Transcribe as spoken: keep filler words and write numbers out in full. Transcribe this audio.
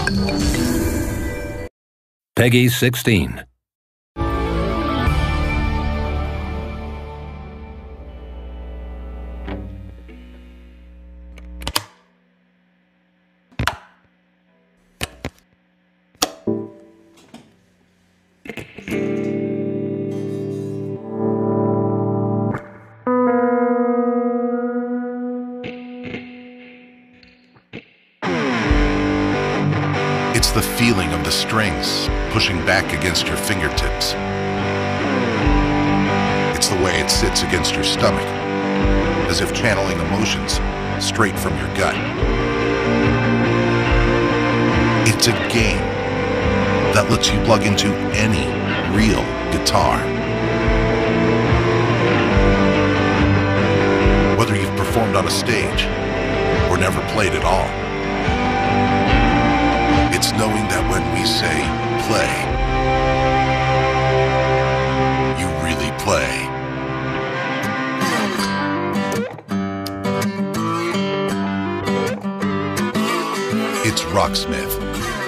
Peggy sixteen. It's the feeling of the strings pushing back against your fingertips. It's the way it sits against your stomach, as if channeling emotions straight from your gut. It's a game that lets you plug into any real guitar. Whether you've performed on a stage or never played at all, it's knowing that when we say play, you really play. It's Rocksmith.